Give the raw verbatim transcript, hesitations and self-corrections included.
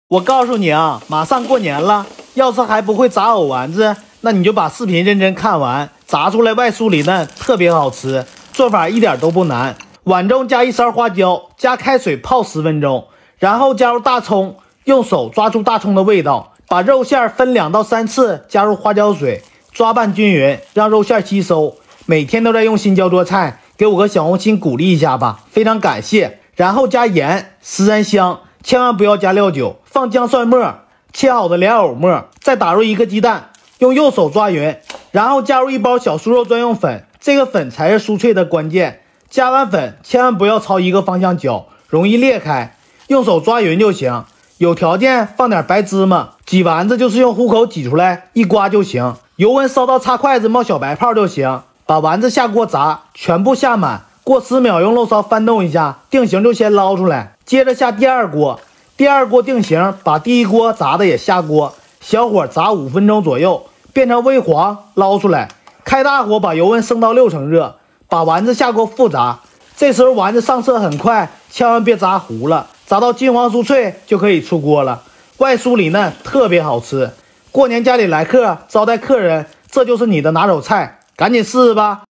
我告诉你啊，马上过年了，要是还不会炸藕丸子，那你就把视频认真看完，炸出来外酥里嫩，特别好吃。做法一点都不难，碗中加一勺花椒，加开水泡十分钟，然后加入大葱，用手抓住大葱的味道，把肉馅分两到三次加入花椒水，抓拌均匀，让肉馅吸收。每天都在用新椒做菜，给我个小红心鼓励一下吧，非常感谢。然后加盐、十三香，千万不要加料酒，放姜蒜末，切好的莲藕末，再打入一个鸡蛋，用右手抓匀，然后加入一包小酥肉专用粉，这个粉才是酥脆的关键。加完粉千万不要朝一个方向搅，容易裂开，用手抓匀就行。有条件放点白芝麻，挤丸子就是用虎口挤出来，一刮就行。油温烧到擦筷子冒小白泡就行。把丸子下锅炸，全部下满，过十秒用漏勺翻动一下，定型就先捞出来。接着下第二锅，第二锅定型，把第一锅炸的也下锅，小火炸五分钟左右，变成微黄，捞出来。开大火把油温升到六成热，把丸子下锅复炸。这时候丸子上色很快，千万别炸糊了，炸到金黄酥脆就可以出锅了，外酥里嫩，特别好吃。过年家里来客，招待客人，这就是你的拿手菜，赶紧试试吧。